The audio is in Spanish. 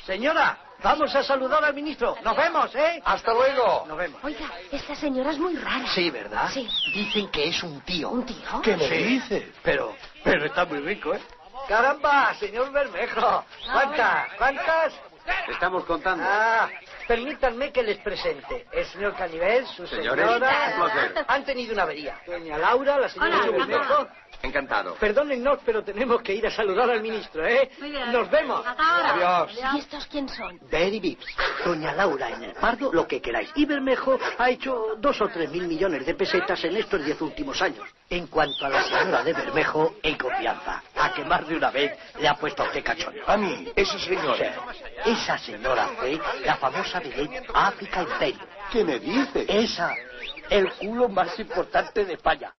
Señora, vamos a saludar al ministro. Nos vemos, ¿eh? ¡Hasta luego! Nos vemos. Oiga, esta señora es muy rara. Sí, ¿verdad? Sí. Dicen que es un tío. ¿Un tío? ¿Qué me Sí, dice? pero está muy rico, ¿eh? ¡Caramba, señor Bermejo! ¿Cuántas? Estamos contando. Permítanme que les presente. El señor Canivel, su Señores, señora... un placer. Han tenido una avería. Doña Laura, la señora Hola, Bermejo... Encantado. Perdónennos, pero tenemos que ir a saludar al ministro, ¿eh? Muy bien. Nos vemos. Hasta ahora. Adiós. ¿Y estos quién son? Very Vips. Doña Laura en el Pardo, lo que queráis. Y Bermejo ha hecho 2 o 3 mil millones de pesetas en estos 10 últimos años. En cuanto a la señora de Bermejo, en confianza. A que más de una vez le ha puesto a usted cachondo. A mí, esa señora. Esa señora fue la famosa vedette África Imperio. ¿Qué me dice? Esa, el culo más importante de España.